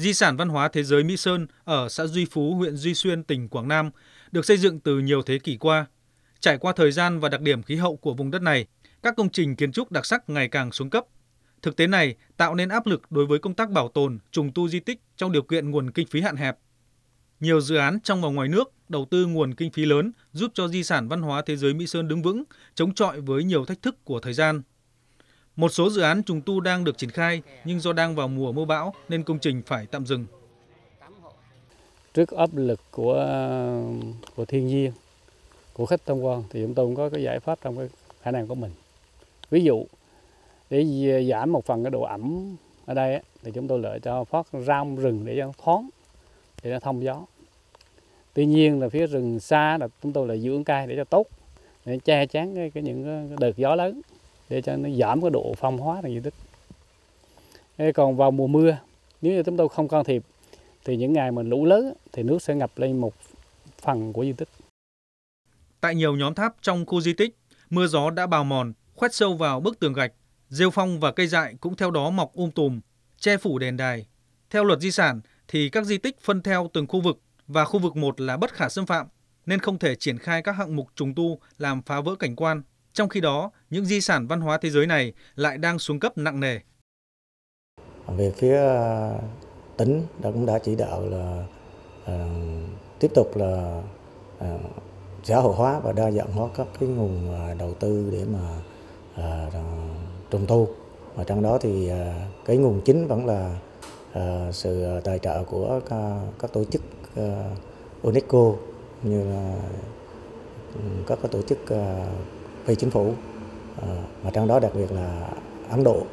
Di sản văn hóa thế giới Mỹ Sơn ở xã Duy Phú, huyện Duy Xuyên, tỉnh Quảng Nam được xây dựng từ nhiều thế kỷ qua. Trải qua thời gian và đặc điểm khí hậu của vùng đất này, các công trình kiến trúc đặc sắc ngày càng xuống cấp. Thực tế này tạo nên áp lực đối với công tác bảo tồn, trùng tu di tích trong điều kiện nguồn kinh phí hạn hẹp. Nhiều dự án trong và ngoài nước đầu tư nguồn kinh phí lớn giúp cho di sản văn hóa thế giới Mỹ Sơn đứng vững, chống chọi với nhiều thách thức của thời gian. Một số dự án trùng tu đang được triển khai nhưng do đang vào mùa mưa bão nên công trình phải tạm dừng. Trước áp lực của thiên nhiên, của khách tham quan thì chúng tôi cũng có cái giải pháp trong cái khả năng của mình. Ví dụ để giảm một phần cái độ ẩm ở đây thì chúng tôi lựa cho phát rau rừng để cho nó thoáng, để nó thông gió. Tuy nhiên là phía rừng xa là chúng tôi là dưỡng cây để cho tốt, để che chắn những đợt gió lớn, để cho nó giảm cái độ phong hóa trong di tích. Còn vào mùa mưa, nếu như chúng tôi không can thiệp thì những ngày mà lũ lớn thì nước sẽ ngập lên một phần của di tích. Tại nhiều nhóm tháp trong khu di tích, mưa gió đã bào mòn, khoét sâu vào bức tường gạch, rêu phong và cây dại cũng theo đó mọc tùm, che phủ đền đài. Theo luật di sản thì các di tích phân theo từng khu vực và khu vực 1 là bất khả xâm phạm nên không thể triển khai các hạng mục trùng tu làm phá vỡ cảnh quan. Trong khi đó, những di sản văn hóa thế giới này lại đang xuống cấp nặng nề. Về phía tỉnh cũng đã chỉ đạo là tiếp tục là xã hội hóa và đa dạng hóa các cái nguồn đầu tư để mà trùng tu. Và trong đó thì cái nguồn chính vẫn là sự tài trợ của các tổ chức UNESCO như là các tổ chức phi chính phủ, mà trong đó đặc biệt là Ấn Độ.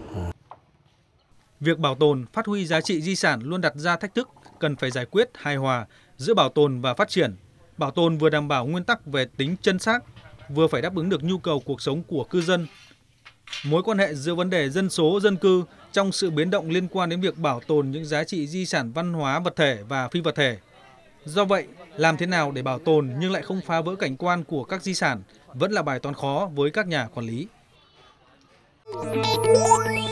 Việc bảo tồn, phát huy giá trị di sản luôn đặt ra thách thức cần phải giải quyết hài hòa giữa bảo tồn và phát triển. Bảo tồn vừa đảm bảo nguyên tắc về tính chân xác, vừa phải đáp ứng được nhu cầu cuộc sống của cư dân. Mối quan hệ giữa vấn đề dân số, dân cư trong sự biến động liên quan đến việc bảo tồn những giá trị di sản văn hóa vật thể và phi vật thể. Do vậy, làm thế nào để bảo tồn nhưng lại không phá vỡ cảnh quan của các di sản vẫn là bài toán khó với các nhà quản lý.